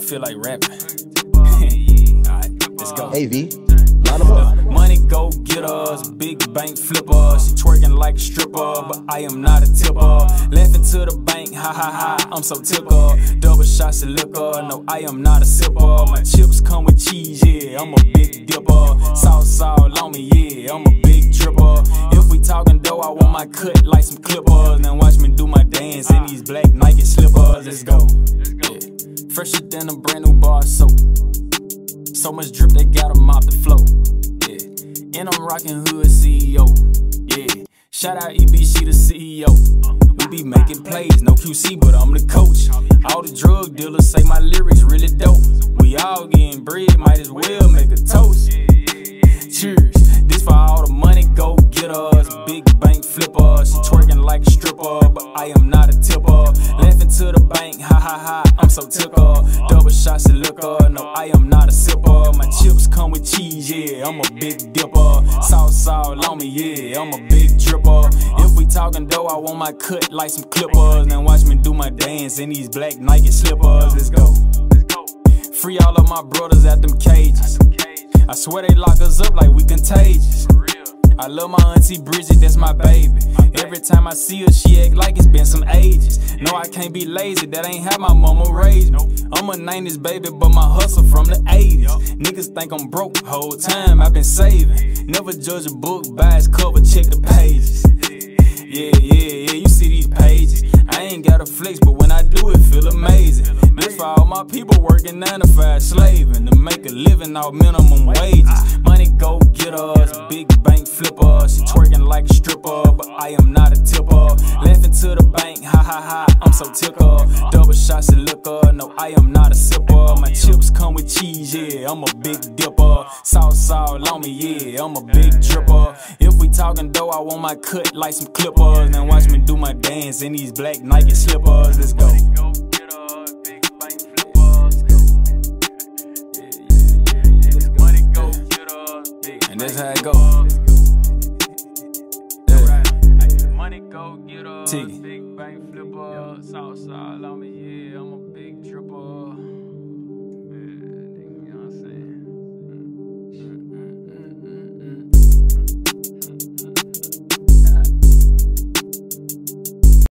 feel like rapping. Alright, let's go. AV, line them up. Money go getters, big bank flippers. She twerking like a stripper, but I am not a tipper. Laughing to the bank, ha ha ha, I'm so tickled. Double shots of liquor, no, I am not a sipper. My chips come with cheese, yeah, I'm a big dipper. Sauce all on me, yeah, I'm a big tripper. If we talking dough, I want my cut like some clippers. Then watch me do my dance in these black Nike slippers. Let's go. Yeah. Fresher than a brand new bar of soap. So much drip, they got them off the flow. Yeah. And I'm rockin' hood CEO. Yeah. Shout out EBC, the CEO. We be making plays, no QC, but I'm the coach. All the drug dealers say my lyrics really dope. We all getting bread, might as well make a toast. Cheers. This for all the money go getters, big bank flippers. She twerking like a stripper, but I am not a tipper. Laughing to the bank, ha ha ha, I'm so tickled. Double shots of liquor, no, I am not a sipper. My chips come with cheese, yeah, I'm a big dipper. Sauce all on me, yeah, I'm a big tripper. If we talking dough, I want my cut like some clippers. Then watch me do my dance in these black Nike slippers. Let's go. Free all of my brothers at them cages. I swear they lock us up like we contagious. I love my auntie Bridget, that's my baby. Every time I see her, she act like it's been some ages. No, I can't be lazy, that ain't how my mama raised me. I'm a 90s baby, but my hustle from the 80s. Niggas think I'm broke, whole time I've been saving. Never judge a book by its cover, check the pages. Yeah, you see these pages. I ain't got a flex, but when I do it, feel amazing. This for all my people working 9 to 5 slaving to make a living off minimum wages. Money go getters, big bank flippers. She twerking like a stripper, but I am not a tipper. Laughing to the bank, ha ha ha, I'm so tickled. Double shots of liquor, no, I am not a sipper. My chips come with cheese, yeah, I'm a big dipper. Sauce all on me, yeah, I'm a big tripper. If we talking dough, I want my cut like some clippers. Then watch me do my dance in these black Nike slippers. Let's go. And that's how it goes. Yeah. Money go get TYGGY.